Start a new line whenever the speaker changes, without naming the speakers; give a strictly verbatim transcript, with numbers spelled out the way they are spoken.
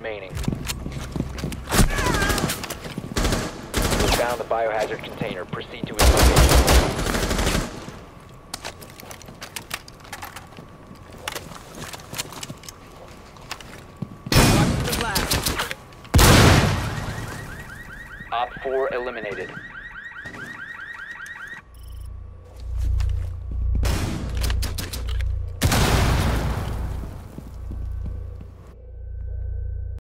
remaining. You found the biohazard container. Proceed to its location. Op four eliminated.